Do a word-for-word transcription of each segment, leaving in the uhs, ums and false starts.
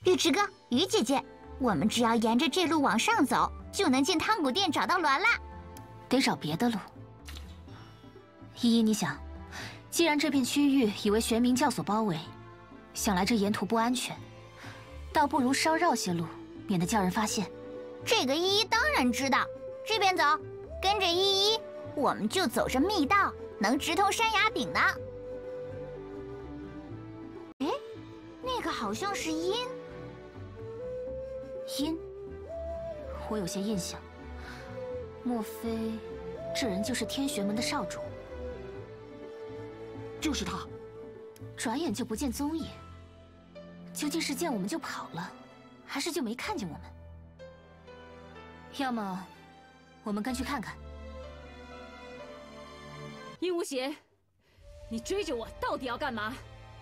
玉池哥、鱼姐姐，我们只要沿着这路往上走，就能进汤谷殿找到鸾啦。 得找别的路。依依，你想，既然这片区域已为玄冥教所包围，想来这沿途不安全，倒不如稍绕些路，免得叫人发现。 这个依依当然知道，这边走，跟着依依，我们就走着密道，能直通山崖顶呢。哎，那个好像是鹰。 鹰，我有些印象，莫非这人就是天玄门的少主？ 就是他， 转眼就不见踪影，究竟是见我们就跑了，还是就没看见我们？要么，我们跟去看看。 鹦鹉血，你追着我到底要干嘛？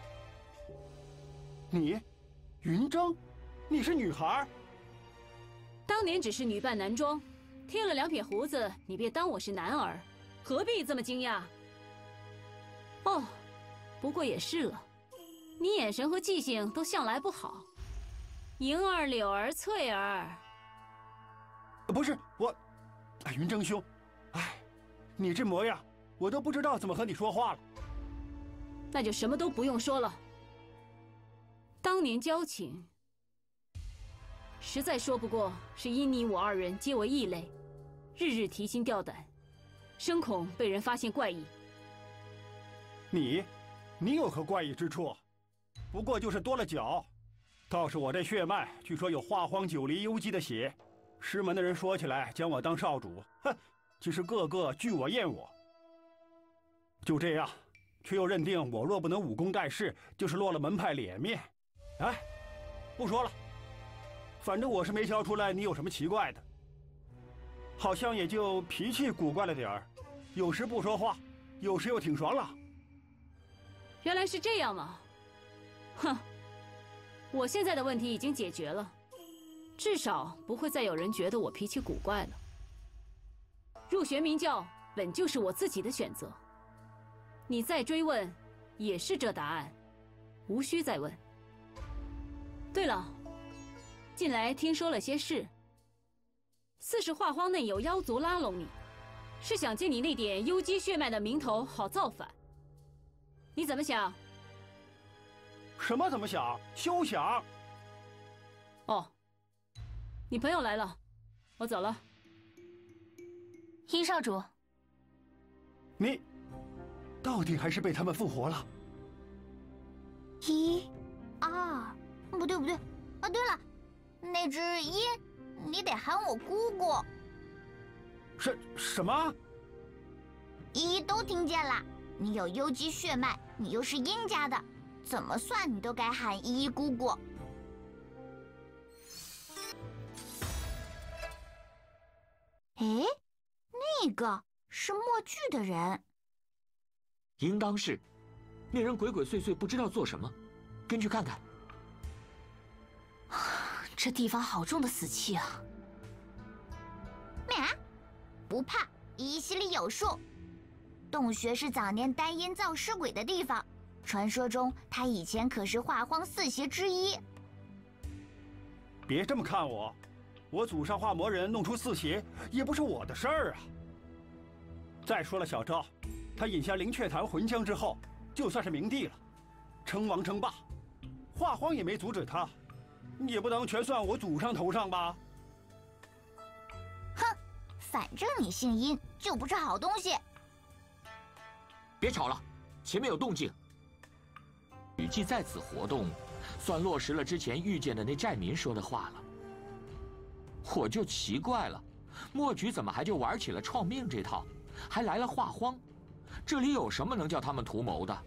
你，云峥，你是女孩？ 当年只是女扮男装，添了两撇胡子，你便当我是男儿，何必这么惊讶？哦，不过也是了，你眼神和记性都向来不好。莹儿、柳儿、翠儿， 不是我，哎，云峥兄，哎，你这模样，我都不知道怎么和你说话了。 那就什么都不用说了。当年交情，实在说不过是因你我二人皆为异类，日日提心吊胆，生恐被人发现怪异。 你，你有何怪异之处？不过就是多了脚。倒是我这血脉，据说有化荒九黎幽姬的血。师门的人说起来，将我当少主，哼，其实个个惧我厌我。就这样，却又认定我若不能武功盖世，就是落了门派脸面。哎，不说了，反正我是没瞧出来你有什么奇怪的，好像也就脾气古怪了点儿，有时不说话，有时又挺爽朗。 原来是这样吗？哼，我现在的问题已经解决了，至少不会再有人觉得我脾气古怪了。入玄冥教本就是我自己的选择，你再追问，也是这答案，无需再问。对了，近来听说了些事，似是化荒内有妖族拉拢你，是想借你那点幽姬血脉的名头好造反。你怎么想？ 什么怎么想？休想！ 哦，你朋友来了，我走了。 殷少主， 你到底还是被他们复活了？ 一、二，不对不对，啊对了，那只鹰，你得喊我姑姑。 什什么？ 依依都听见了，你有幽姬血脉，你又是殷家的，怎么算你都该喊依依姑姑。哎，那个是墨剧的人， 应当是，那人鬼鬼祟祟，不知道做什么，跟去看看。 这地方好重的死气啊！ 咩？不怕，依依心里有数。洞穴是早年丹阴造尸鬼的地方，传说中他以前可是化荒四邪之一。 别这么看我，我祖上化魔人弄出四邪，也不是我的事儿啊。再说了，小昭，他饮下灵雀潭魂浆之后，就算是明帝了，称王称霸，化荒也没阻止他，也不能全算我祖上头上吧？ 哼，反正你姓殷，就不是好东西。 别吵了，前面有动静。雨季在此活动，算落实了之前遇见的那寨民说的话了。我就奇怪了，墨菊怎么还就玩起了创命这套，还来了化荒？这里有什么能叫他们图谋的？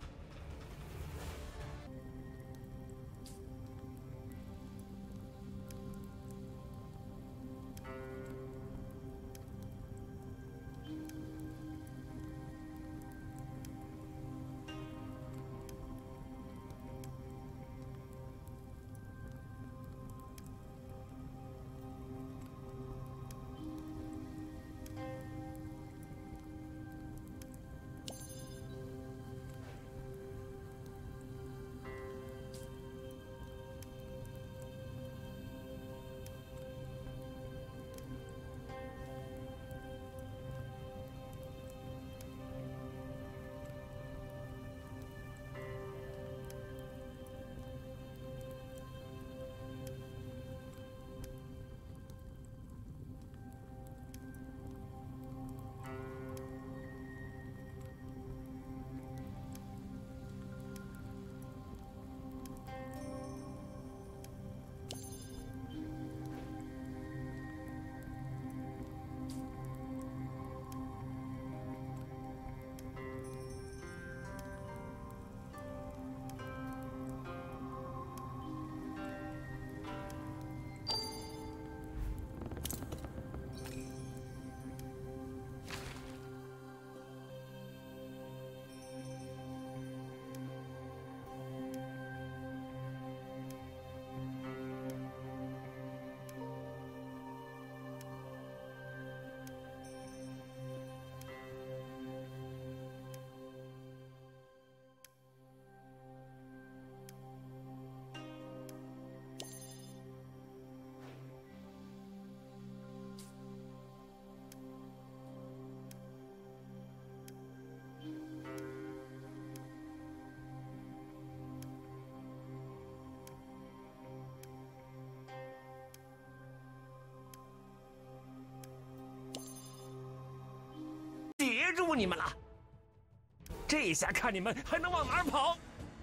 住你们了。这下看你们还能往哪儿跑！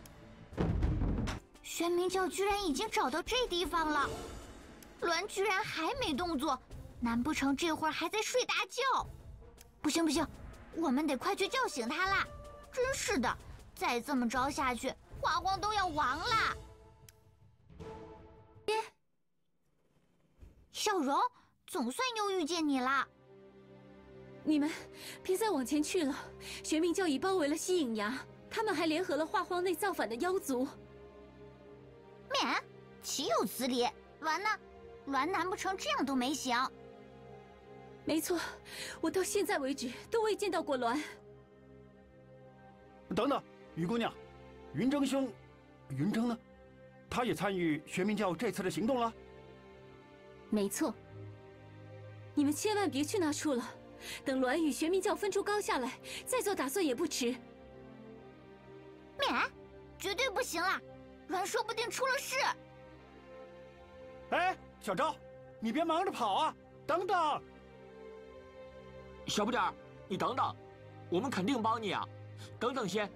玄冥教居然已经找到这地方了，鸾居然还没动作，难不成这会儿还在睡大觉？不行不行，我们得快去叫醒他啦！真是的，再这么着下去，花荒都要亡了。小荣，总算又遇见你了。 你们别再往前去了，玄冥教已包围了西影崖，他们还联合了化荒内造反的妖族。 免，岂有此理！鸾呢？鸾难不成这样都没醒？ 没错，我到现在为止都未见到过鸾。 等等，于姑娘，云峥兄，云峥呢？他也参与玄冥教这次的行动了？ 没错。你们千万别去那处了，等鸾与玄冥教分出高下来，再做打算也不迟。 免，绝对不行了！鸾说不定出了事。 哎，小昭，你别忙着跑啊！等等， 小不点儿，你等等，我们肯定帮你啊！等等先。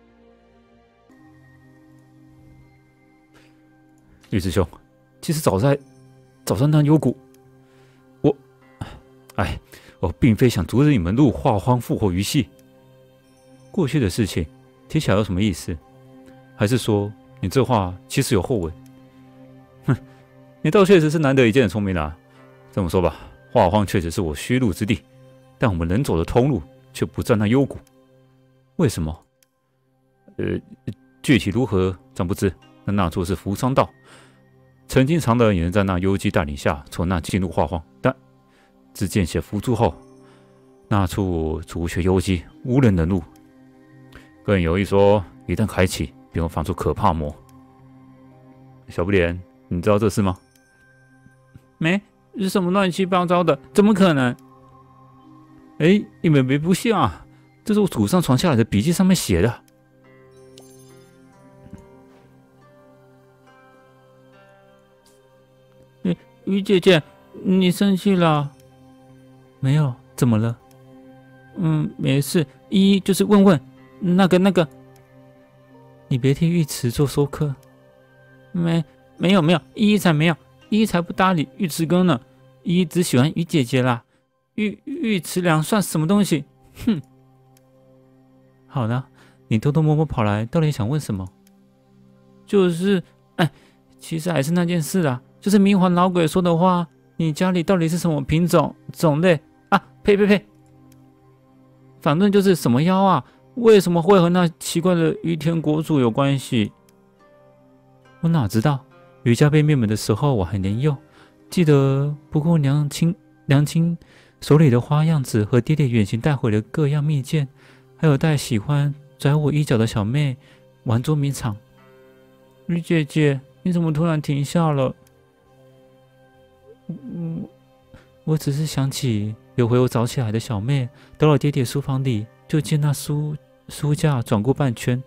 玉师兄，其实早在早在那幽谷，我，哎，我并非想阻止你们入化荒复活鱼系。过去的事情提起来有什么意思？还是说你这话其实有后文？哼，你倒确实是难得一见的聪明啊！这么说吧，化荒确实是我虚路之地，但我们能走的通路却不在那幽谷。为什么？呃，具体如何暂不知。那那处是扶桑道，曾经常德也能在那幽姬带领下从那进入化荒，但自见血伏诛后，那处除却幽姬，无人能入。更有一说，一旦开启，便会放出可怕魔。小不点，你知道这事吗？没，是什么乱七八糟的？怎么可能？哎，你们别不信啊！这是我祖上传下来的笔记上面写的。哎，于姐姐，你生气了？没有，怎么了？嗯，没事。一就是问问那个那个，你别替玉池做说客。没，没有没有，一才没有，一才不搭理玉池哥呢。一只喜欢于姐姐啦，玉玉池良算什么东西？哼！好了，你偷偷摸摸跑来，到底想问什么？就是，哎，其实还是那件事啦，就是冥环老鬼说的话，你家里到底是什么品种、种类啊？呸呸呸！反正就是什么妖啊？为什么会和那奇怪的于天国主有关系？我哪知道？于家被灭门的时候我还年幼，记得不过娘亲娘亲手里的花样子和爹爹远行带回的各样蜜饯，还有带喜欢拽我衣角的小妹玩捉迷藏。于姐姐，你怎么突然停下了？嗯，我只是想起有回我早起来的小妹到了爹爹书房里，就见那书书架转过半圈，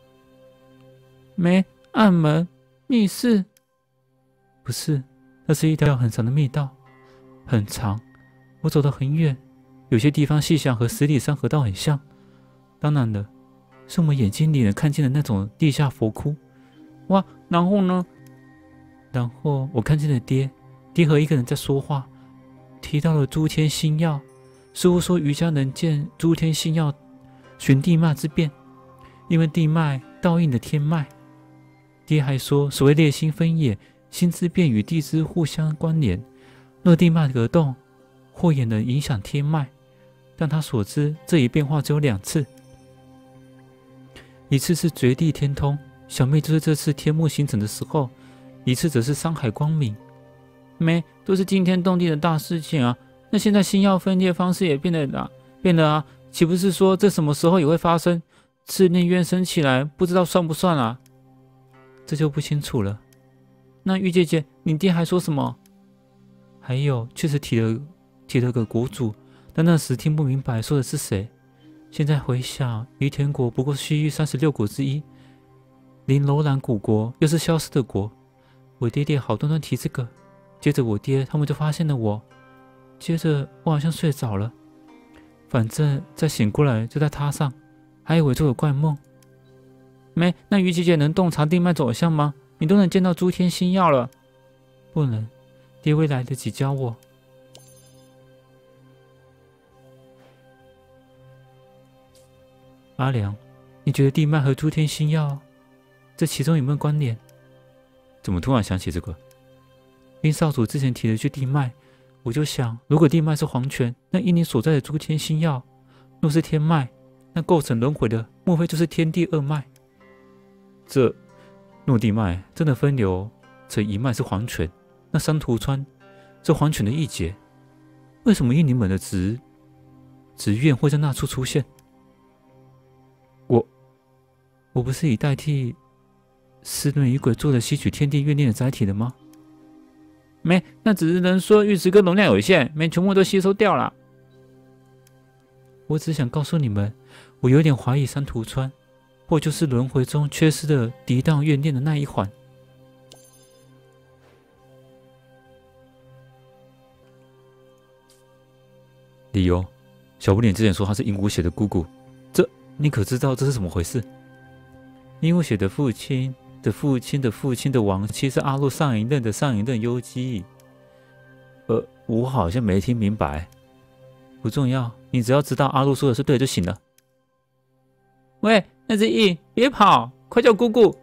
没暗门密室。不是，那是一条很长的密道，很长。我走得很远，有些地方细想和十里山河道很像。当然了，是我们眼睛里能看见的那种地下佛窟。哇，然后呢？然后我看见了爹，爹和一个人在说话，提到了诸天星耀。师父说瑜伽能见诸天星耀，寻地脉之变，因为地脉倒映的天脉。爹还说，所谓列星分野，星之变与地之互相关联，若地脉格动，或也能影响天脉。但他所知，这一变化只有两次，一次是绝地天通，小妹就是这次天幕形成的时候；一次则是山海光明。没，都是惊天动地的大事情啊！那现在星耀分裂方式也变得了，变了啊！岂不是说这什么时候也会发生？自念冤生起来，不知道算不算啊？这就不清楚了。那玉姐姐，你爹还说什么？还有，确实提了提了个国主，但那时听不明白说的是谁。现在回想，于田国不过西域三十六国之一，临楼兰古国又是消失的国。我爹爹好端端提这个，接着我爹他们就发现了我，接着我好像睡着了。 反正再醒过来就在榻上，还以为做了怪梦。没，那于姐姐能洞察地脉走向吗？你都能见到诸天星耀了。不能，爹未来得及教我。阿良，你觉得地脉和诸天星耀这其中有没有关联？怎么突然想起这个？因少主之前提了句地脉，我就想，如果地脉是黄泉，那因你所在的诸天星耀，若是天脉，那构成轮回的，莫非就是天地二脉？这若地脉真的分流成一脉是黄泉，那山图川这黄泉的一节，为什么因你们的职职愿会在那处出现？我我不是已代替湿润雨鬼做了吸取天地怨念的载体了吗？没，那只是能说玉石哥容量有限，没全部都吸收掉了。我只想告诉你们，我有点怀疑山图川，或就是轮回中缺失的涤荡怨念的那一环。理由，小不点之前说他是鹦鹉血的姑姑，这你可知道这是怎么回事？鹦鹉血的父亲的父亲的父亲的亡妻是阿洛上一任的上一任幽姬。呃，我好像没听明白。不重要，你只要知道阿洛说的是对就行了。喂，那只鹰，别跑，快叫姑姑！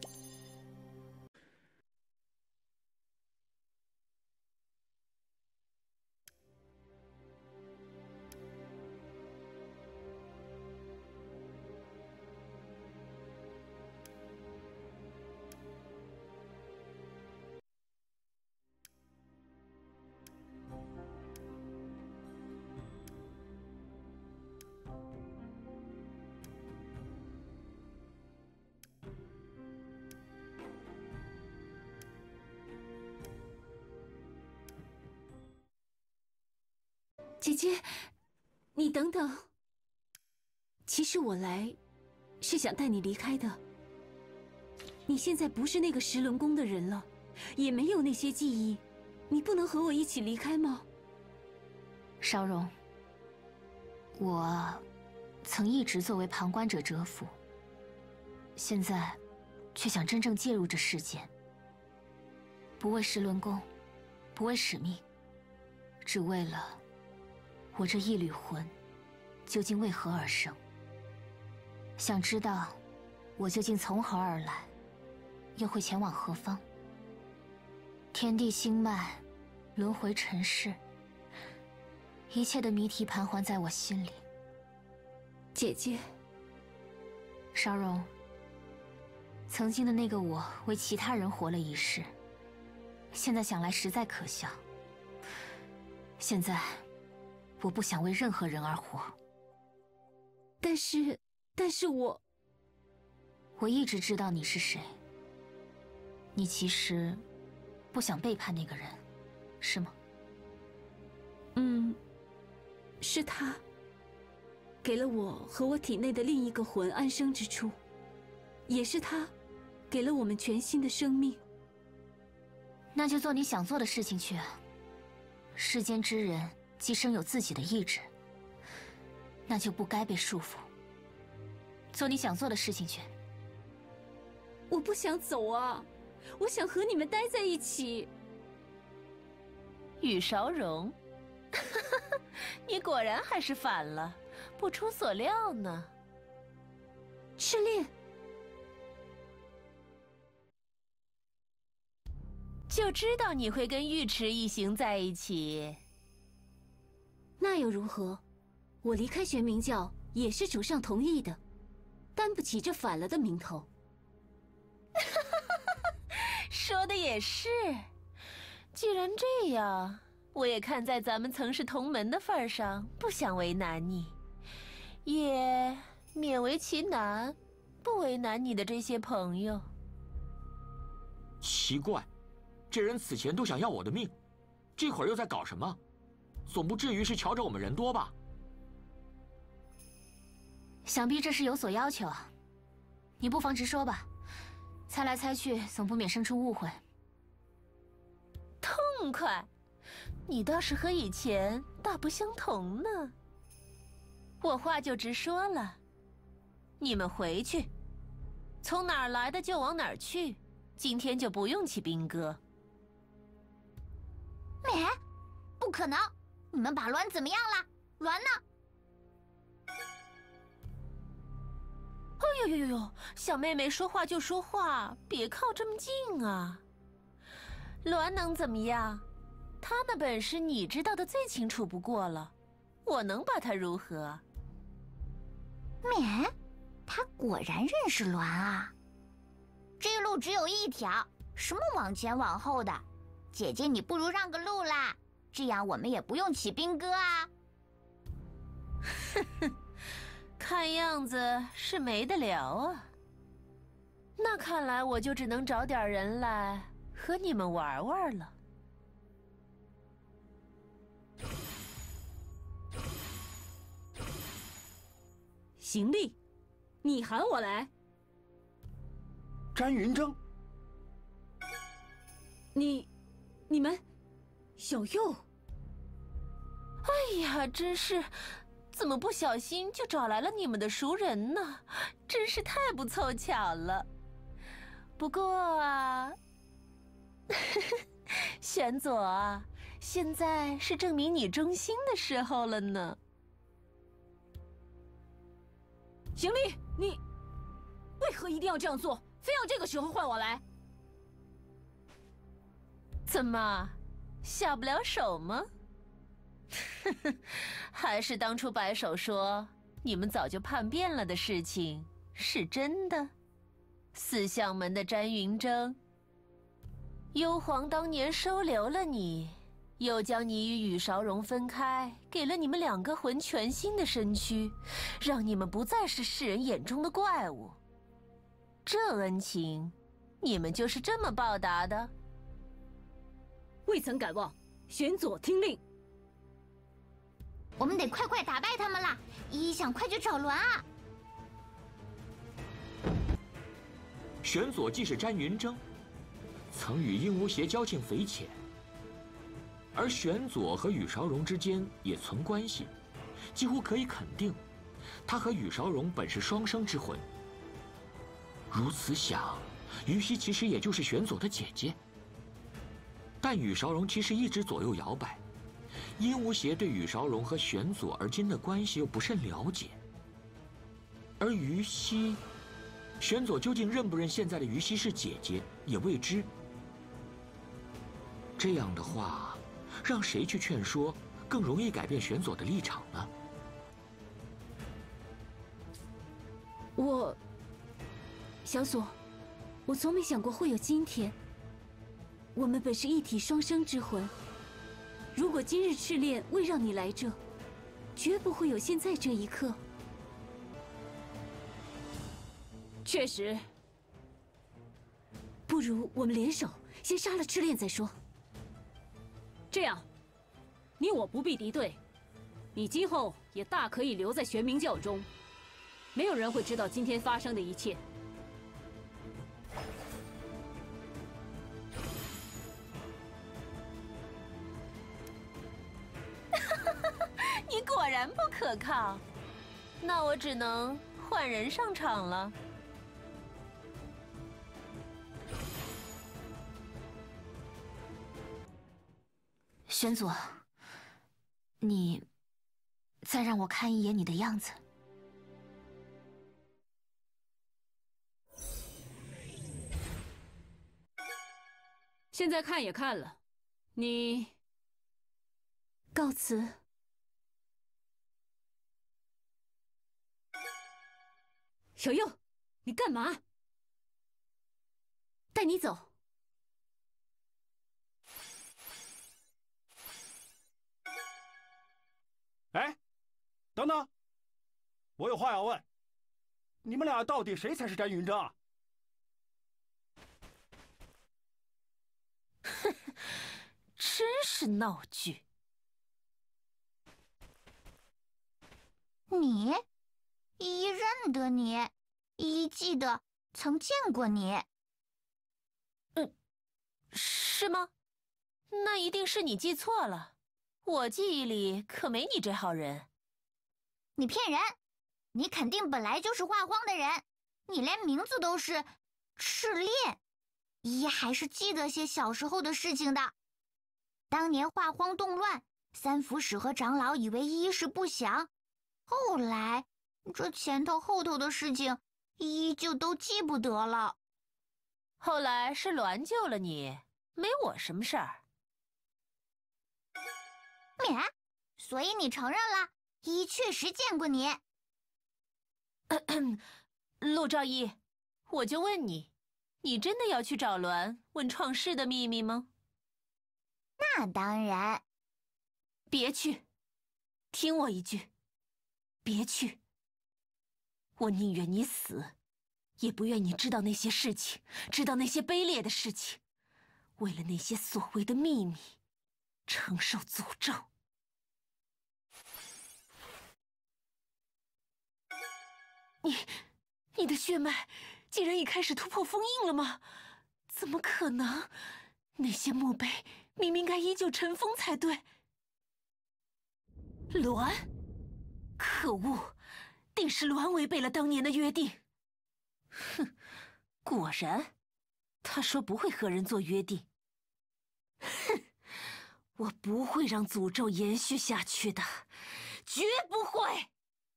姐姐，你等等。其实我来是想带你离开的。你现在不是那个十轮宫的人了，也没有那些记忆，你不能和我一起离开吗？ 韶荣，我曾一直作为旁观者蛰伏，现在却想真正介入这事件，不为十轮宫，不为使命，只为了我这一缕魂究竟为何而生？想知道我究竟从何而来，又会前往何方？天地星脉，轮回尘世，一切的谜题盘桓在我心里。 姐姐， 韶荣，曾经的那个我为其他人活了一世，现在想来实在可笑。现在我不想为任何人而活。 但是，但是我…… 我一直知道你是谁。你其实不想背叛那个人，是吗？ 嗯，是他给了我和我体内的另一个魂安生之处，也是他给了我们全新的生命。 那就做你想做的事情去啊。世间之人既生有自己的意志，那就不该被束缚。做你想做的事情去。 我不想走啊，我想和你们待在一起。 雨韶荣，你果然还是反了，不出所料呢。 赤练， 就知道你会跟尉迟一行在一起。 那又如何？我离开玄冥教也是主上同意的，担不起这反了的名头。 说的也是，既然这样，我也看在咱们曾是同门的份上，不想为难你，也勉为其难，不为难你的这些朋友。 奇怪，这人此前都想要我的命，这会儿又在搞什么？总不至于是瞧着我们人多吧？ 想必这是有所要求啊，你不妨直说吧，猜来猜去，总不免生出误会。 痛快，你倒是和以前大不相同呢。 我话就直说了，你们回去，从哪儿来的就往哪儿去，今天就不用起兵歌。 咩？不可能！你们把鸾怎么样了？鸾呢？ 哎呦呦呦呦！小妹妹说话就说话，别靠这么近啊！鸾能怎么样？他的本事你知道的最清楚不过了，我能把他如何？ 咩？他果然认识鸾啊！这路只有一条，什么往前往后的？姐姐，你不如让个路啦，这样我们也不用起兵歌啊。 哼哼，看样子是没得聊啊。那看来我就只能找点人来和你们玩玩了。 行力，你喊我来？ 詹云峥， 你、你们，小右。 哎呀，真是，怎么不小心就找来了你们的熟人呢？真是太不凑巧了。不过啊，玄佐啊，现在是证明你忠心的时候了呢。 行力，你为何一定要这样做？非要这个时候换我来？ 怎么，下不了手吗？还是当初白首说你们早就叛变了的事情是真的？四象门的詹云峥，幽皇当年收留了你，又将你与羽韶荣分开，给了你们两个魂全新的身躯，让你们不再是世人眼中的怪物。这恩情，你们就是这么报答的？ 未曾敢忘，玄佐听令。 我们得快快打败他们啦！依依想快去找鸾啊！ 玄佐既是詹云峥，曾与鹦鹉邪交情匪浅，而玄佐和羽韶荣之间也存关系，几乎可以肯定，他和羽韶荣本是双生之魂。如此想，于西其实也就是玄佐的姐姐。但羽韶荣其实一直左右摇摆，鹦鹉邪对羽韶荣和玄佐而今的关系又不甚了解，而于西，玄佐究竟认不认现在的于西是姐姐也未知。这样的话，让谁去劝说，更容易改变玄佐的立场呢？ 我，小佐，我从没想过会有今天。我们本是一体双生之魂，如果今日赤练未让你来这，绝不会有现在这一刻。确实，不如我们联手，先杀了赤练再说。这样，你我不必敌对，你今后也大可以留在玄冥教中，没有人会知道今天发生的一切。 你果然不可靠，那我只能换人上场了。 玄佐，你再让我看一眼你的样子。 现在看也看了，你告辞。小右，你干嘛？带你走。 哎，等等，我有话要问，你们俩到底谁才是詹云峥啊？ 真是闹剧！ 你，依依认得你，依依记得曾见过你。 嗯，是吗？那一定是你记错了，我记忆里可没你这号人。 你骗人！你肯定本来就是画荒的人，你连名字都是赤烈。依依还是记得些小时候的事情的。当年画荒动乱，三府使和长老以为依依是不祥，后来这前头后头的事情，依依就都记不得了。 后来是栾救了你，没我什么事儿。 免，所以你承认了，依依确实见过你。 陆兆义，我就问你，你真的要去找栾问创世的秘密吗？ 那当然。 别去，听我一句，别去。我宁愿你死，也不愿你知道那些事情，知道那些卑劣的事情，为了那些所谓的秘密，承受诅咒。你，你的血脉竟然已开始突破封印了吗？怎么可能？那些墓碑明明该依旧尘封才对。栾，可恶，定是栾违背了当年的约定。哼，果然，他说不会和人做约定。哼，我不会让诅咒延续下去的，绝不会。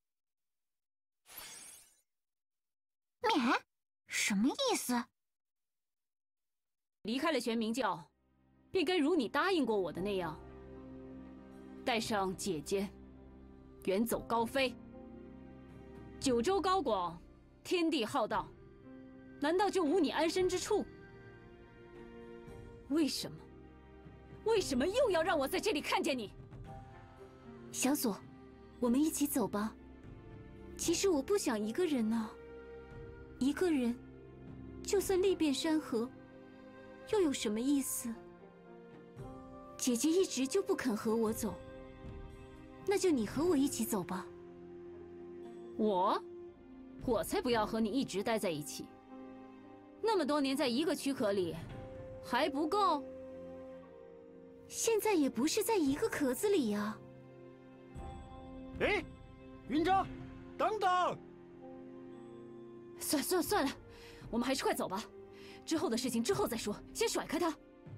免？什么意思？ 离开了玄冥教，便该如你答应过我的那样，带上姐姐，远走高飞。九州高广，天地浩荡，难道就无你安身之处？为什么？为什么又要让我在这里看见你？ 小左，我们一起走吧。其实我不想一个人呢。一个人，就算历遍山河，又有什么意思？姐姐一直就不肯和我走，那就你和我一起走吧。 我？我才不要和你一直待在一起。那么多年在一个躯壳里，还不够？ 现在也不是在一个壳子里呀。 哎，云章，等等！ 算算算了，我们还是快走吧。之后的事情之后再说，先甩开他。